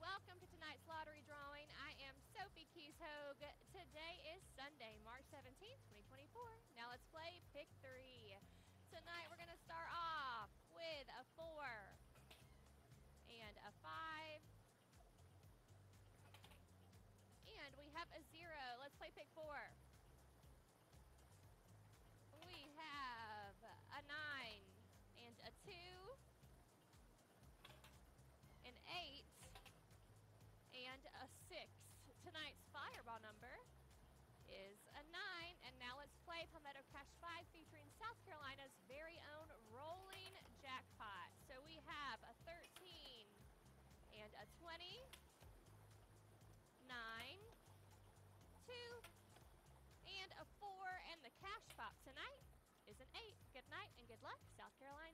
Welcome to tonight's lottery drawing. I am Sophie Keyshogue. Today is Sunday, March 17th, 2024. Now let's play Pick 3. Tonight we're going to start off with a 4 and a 5. And we have a 0. Let's play Pick 4. We have a 9 and a 2, an 8, and a 6. Tonight's fireball number is a 9. And now let's play Palmetto Cash 5 featuring South Carolina's very own rolling jackpot. So we have a 13 and a 20, 9, 2, and a 4. And the cash pop tonight is an 8. Good night and good luck, South Carolina.